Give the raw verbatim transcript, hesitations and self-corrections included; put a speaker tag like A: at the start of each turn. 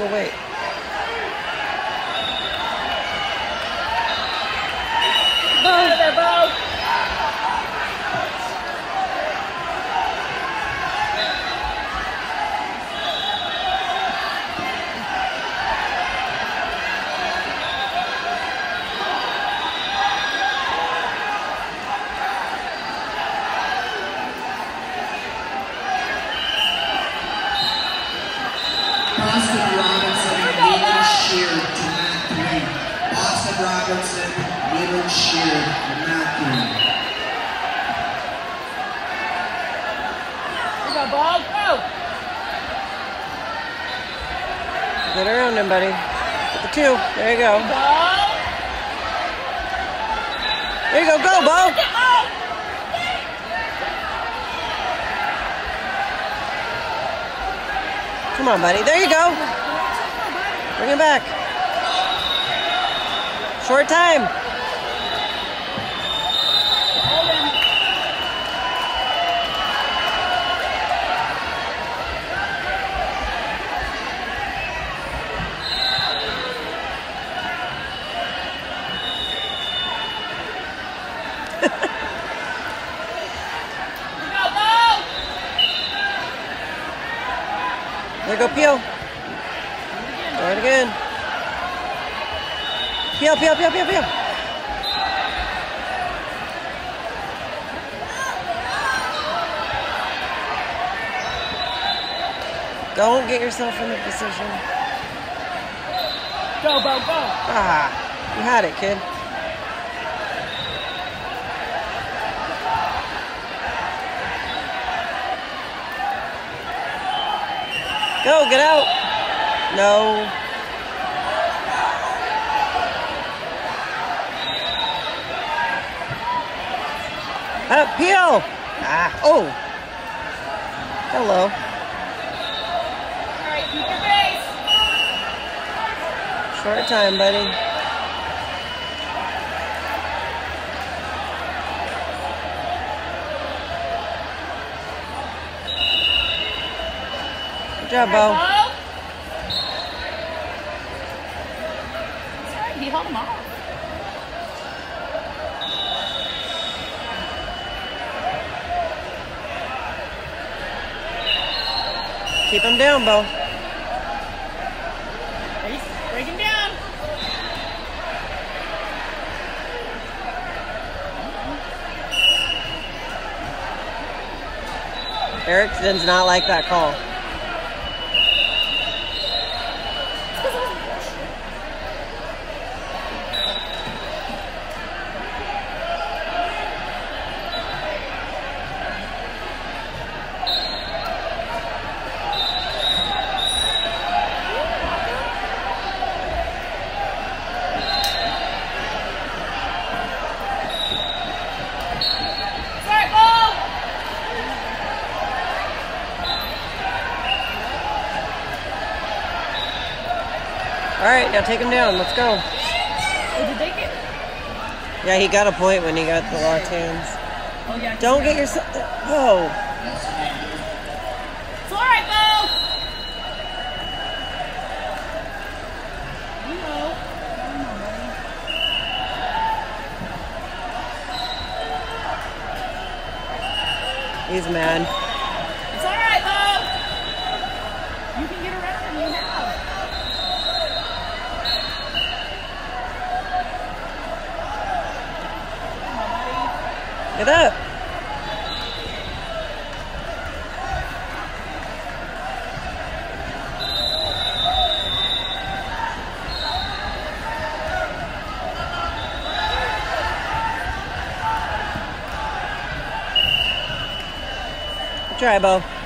A: go wait.
B: Beau, there, Beau.
C: Boston Robinson and Leland Sheard to mat three. Boston Robinson, Leland Sheard to mat three.
B: Here you go, Beau. Go.
A: Get around him, buddy. Get the two. There you go.
B: Beau.
A: There you go. Go, Beau. Come on, buddy. There you go. Bring him back. Short time. There you go, Peel. Go it again. Peel, Peel, Peel, Peel, Peel. Don't get yourself in a position.
B: Go, Beau, go.
A: Ah, you had it, kid. Go, get out. No. Up, Peel. Ah, oh. Hello.
B: All right, keep your base.
A: Short time, buddy. Good job, Beau.
B: Beau. That's right, he held him off.
A: Keep him down, Beau.
B: Break him down.
A: Eric does not like that call. All right, now take him down. Let's go.
B: Oh, did they get?
A: Yeah, he got a point when he got the locked hands.
B: Oh, yeah.
A: Don't get yourself. Oh.
B: It's all right, Beau. You know.
A: He's mad.
B: It's all right, Beau. You can get around him. You have.
A: Get up. Good try, Beau.